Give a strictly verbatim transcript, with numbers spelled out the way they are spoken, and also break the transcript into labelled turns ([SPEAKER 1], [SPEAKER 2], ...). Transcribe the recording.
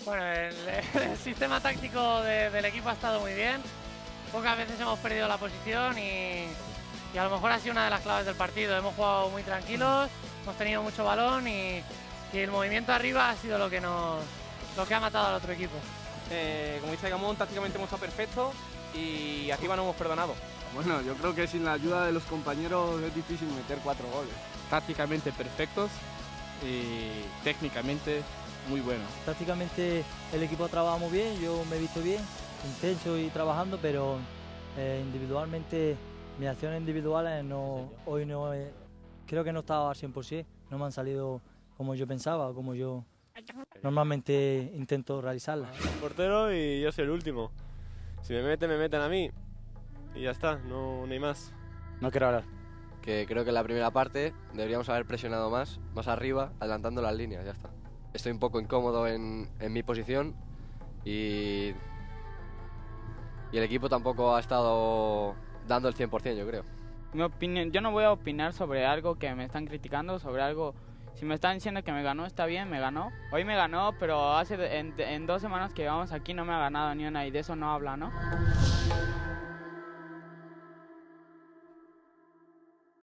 [SPEAKER 1] Bueno, el, el sistema táctico de, del equipo ha estado muy bien. Pocas veces hemos perdido la posición y, y a lo mejor ha sido una de las claves del partido. Hemos jugado muy tranquilos, hemos tenido mucho balón y, y el movimiento arriba ha sido lo que, nos, lo que ha matado al otro equipo.
[SPEAKER 2] Eh, como dice Gamón, tácticamente hemos estado perfectos y arriba no hemos perdonado.
[SPEAKER 3] Bueno, yo creo que sin la ayuda de los compañeros es difícil meter cuatro goles.
[SPEAKER 4] Tácticamente perfectos y técnicamente muy buenos.
[SPEAKER 5] Tácticamente el equipo ha trabajado muy bien, yo me he visto bien, intenso y trabajando, pero eh, individualmente, mis acciones individuales no, hoy no he, creo que no estaba al cien por cien, no me han salido como yo pensaba, como yo normalmente intento realizarlas.
[SPEAKER 6] Portero y yo soy el último. Si me meten, me meten a mí y ya está, no, no hay más.
[SPEAKER 4] No quiero hablar.
[SPEAKER 7] Que creo que en la primera parte deberíamos haber presionado más, más arriba, adelantando las líneas, ya está. Estoy un poco incómodo en, en mi posición y, y el equipo tampoco ha estado dando el cien por cien, yo creo.
[SPEAKER 8] Mi opinión, yo no voy a opinar sobre algo que me están criticando, sobre algo... Si me están diciendo que me ganó, está bien, me ganó. Hoy me ganó, pero hace en, en dos semanas que llevamos aquí no me ha ganado ni una y de eso no habla, ¿no?